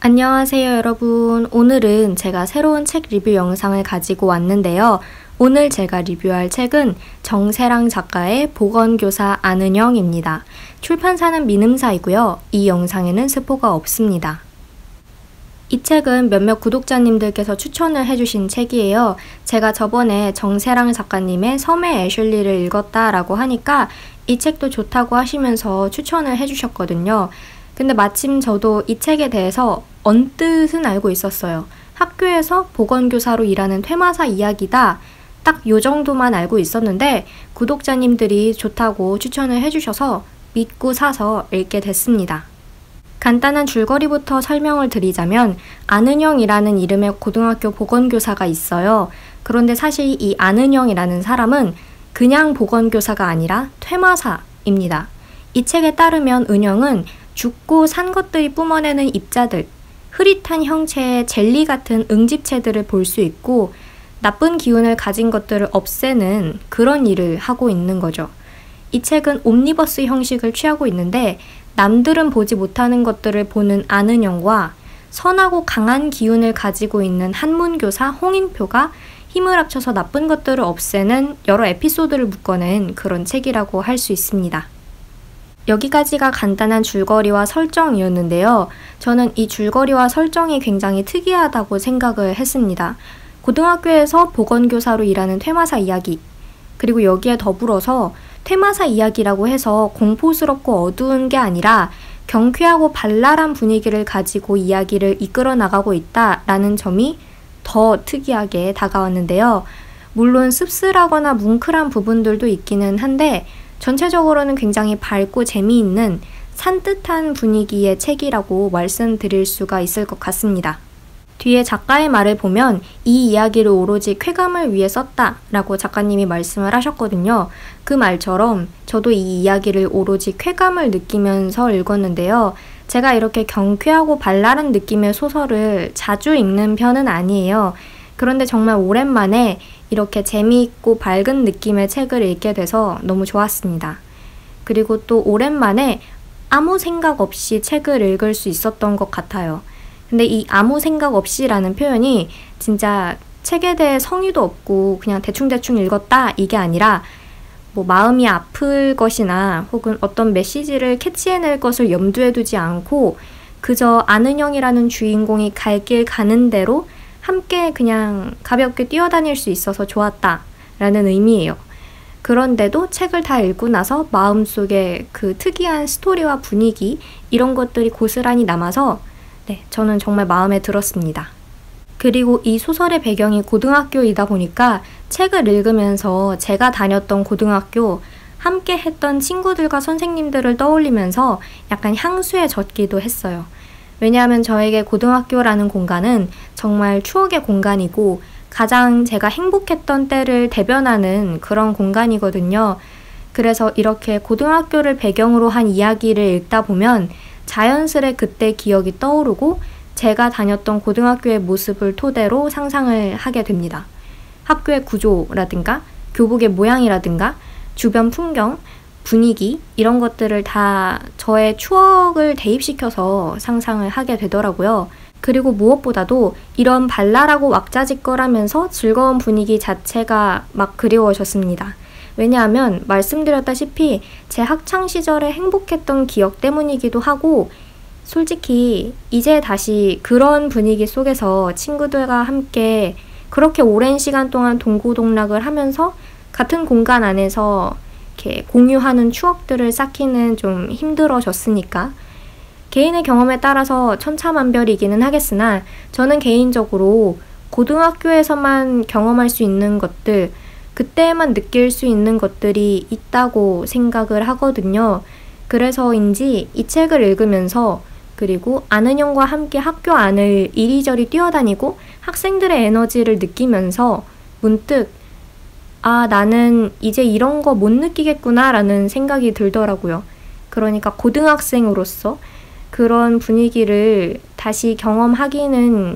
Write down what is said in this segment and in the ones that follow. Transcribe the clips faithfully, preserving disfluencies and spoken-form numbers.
안녕하세요, 여러분. 오늘은 제가 새로운 책 리뷰 영상을 가지고 왔는데요. 오늘 제가 리뷰할 책은 정세랑 작가의 보건교사 안은영입니다. 출판사는 민음사이고요. 이 영상에는 스포가 없습니다. 이 책은 몇몇 구독자님들께서 추천을 해주신 책이에요. 제가 저번에 정세랑 작가님의 섬의 애슐리를 읽었다라고 하니까 이 책도 좋다고 하시면서 추천을 해주셨거든요. 근데 마침 저도 이 책에 대해서 언뜻은 알고 있었어요. 학교에서 보건교사로 일하는 퇴마사 이야기다. 딱 요 정도만 알고 있었는데 구독자님들이 좋다고 추천을 해주셔서 믿고 사서 읽게 됐습니다. 간단한 줄거리부터 설명을 드리자면 안은영이라는 이름의 고등학교 보건교사가 있어요. 그런데 사실 이 안은영이라는 사람은 그냥 보건교사가 아니라 퇴마사입니다. 이 책에 따르면 은영은 죽고 산 것들이 뿜어내는 입자들, 흐릿한 형체의 젤리 같은 응집체들을 볼 수 있고 나쁜 기운을 가진 것들을 없애는 그런 일을 하고 있는 거죠. 이 책은 옴니버스 형식을 취하고 있는데 남들은 보지 못하는 것들을 보는 안은영과 선하고 강한 기운을 가지고 있는 한문교사 홍인표가 힘을 합쳐서 나쁜 것들을 없애는 여러 에피소드를 묶어낸 그런 책이라고 할 수 있습니다. 여기까지가 간단한 줄거리와 설정이었는데요. 저는 이 줄거리와 설정이 굉장히 특이하다고 생각을 했습니다. 고등학교에서 보건교사로 일하는 퇴마사 이야기, 그리고 여기에 더불어서 퇴마사 이야기라고 해서 공포스럽고 어두운 게 아니라 경쾌하고 발랄한 분위기를 가지고 이야기를 이끌어 나가고 있다라는 점이 더 특이하게 다가왔는데요. 물론 씁쓸하거나 뭉클한 부분들도 있기는 한데 전체적으로는 굉장히 밝고 재미있는 산뜻한 분위기의 책이라고 말씀드릴 수가 있을 것 같습니다. 뒤에 작가의 말을 보면 이 이야기를 오로지 쾌감을 위해 썼다 라고 작가님이 말씀을 하셨거든요. 그 말처럼 저도 이 이야기를 오로지 쾌감을 느끼면서 읽었는데요. 제가 이렇게 경쾌하고 발랄한 느낌의 소설을 자주 읽는 편은 아니에요. 그런데 정말 오랜만에 이렇게 재미있고 밝은 느낌의 책을 읽게 돼서 너무 좋았습니다. 그리고 또 오랜만에 아무 생각 없이 책을 읽을 수 있었던 것 같아요. 근데 이 아무 생각 없이라는 표현이 진짜 책에 대해 성의도 없고 그냥 대충대충 읽었다 이게 아니라 뭐 마음이 아플 것이나 혹은 어떤 메시지를 캐치해낼 것을 염두에 두지 않고 그저 안은영이라는 주인공이 갈 길 가는 대로 함께 그냥 가볍게 뛰어다닐 수 있어서 좋았다 라는 의미예요. 그런데도 책을 다 읽고 나서 마음속에 그 특이한 스토리와 분위기 이런 것들이 고스란히 남아서 네, 저는 정말 마음에 들었습니다. 그리고 이 소설의 배경이 고등학교이다 보니까 책을 읽으면서 제가 다녔던 고등학교 함께 했던 친구들과 선생님들을 떠올리면서 약간 향수에 젖기도 했어요. 왜냐하면 저에게 고등학교라는 공간은 정말 추억의 공간이고 가장 제가 행복했던 때를 대변하는 그런 공간이거든요. 그래서 이렇게 고등학교를 배경으로 한 이야기를 읽다 보면 자연스레 그때 기억이 떠오르고 제가 다녔던 고등학교의 모습을 토대로 상상을 하게 됩니다. 학교의 구조라든가 교복의 모양이라든가 주변 풍경, 분위기 이런 것들을 다 저의 추억을 대입시켜서 상상을 하게 되더라고요. 그리고 무엇보다도 이런 발랄하고 왁자지껄하면서 즐거운 분위기 자체가 막 그리워졌습니다. 왜냐하면 말씀드렸다시피 제 학창시절에 행복했던 기억 때문이기도 하고 솔직히 이제 다시 그런 분위기 속에서 친구들과 함께 그렇게 오랜 시간 동안 동고동락을 하면서 같은 공간 안에서 이렇게 공유하는 추억들을 쌓기는 좀 힘들어졌으니까 개인의 경험에 따라서 천차만별이기는 하겠으나 저는 개인적으로 고등학교에서만 경험할 수 있는 것들, 그때만 느낄 수 있는 것들이 있다고 생각을 하거든요. 그래서인지 이 책을 읽으면서 그리고 안은영과 함께 학교 안을 이리저리 뛰어다니고 학생들의 에너지를 느끼면서 문득 아, 나는 이제 이런 거 못 느끼겠구나 라는 생각이 들더라고요. 그러니까 고등학생으로서 그런 분위기를 다시 경험하기는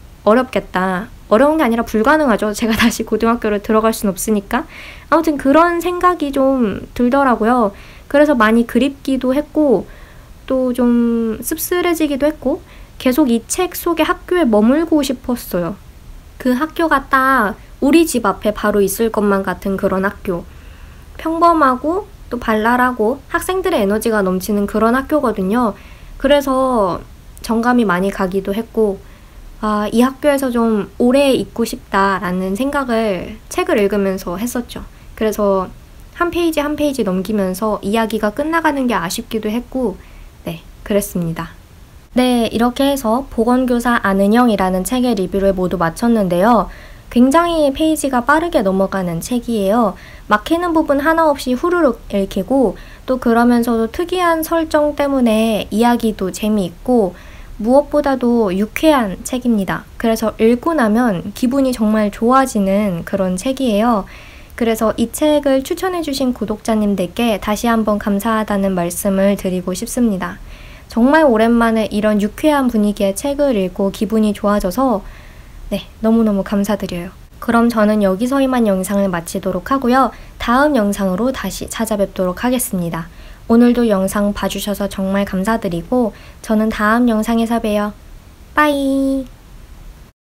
어렵겠다. 어려운 게 아니라 불가능하죠. 제가 다시 고등학교를 들어갈 순 없으니까. 아무튼 그런 생각이 좀 들더라고요. 그래서 많이 그립기도 했고 또 좀 씁쓸해지기도 했고 계속 이 책 속의 학교에 머물고 싶었어요. 그 학교가 딱 우리 집 앞에 바로 있을 것만 같은 그런 학교. 평범하고 또 발랄하고 학생들의 에너지가 넘치는 그런 학교거든요. 그래서 정감이 많이 가기도 했고, 아, 이 학교에서 좀 오래 있고 싶다라는 생각을 책을 읽으면서 했었죠. 그래서 한 페이지 한 페이지 넘기면서 이야기가 끝나가는 게 아쉽기도 했고, 네, 그랬습니다. 네, 이렇게 해서 보건교사 안은영이라는 책의 리뷰를 모두 마쳤는데요. 굉장히 페이지가 빠르게 넘어가는 책이에요. 막히는 부분 하나 없이 후루룩 읽히고, 또 그러면서도 특이한 설정 때문에 이야기도 재미있고, 무엇보다도 유쾌한 책입니다. 그래서 읽고 나면 기분이 정말 좋아지는 그런 책이에요. 그래서 이 책을 추천해주신 구독자님들께 다시 한번 감사하다는 말씀을 드리고 싶습니다. 정말 오랜만에 이런 유쾌한 분위기의 책을 읽고 기분이 좋아져서 네, 너무너무 감사드려요. 그럼 저는 여기서 이만 영상을 마치도록 하고요. 다음 영상으로 다시 찾아뵙도록 하겠습니다. 오늘도 영상 봐주셔서 정말 감사드리고 저는 다음 영상에서 봬요. 빠이!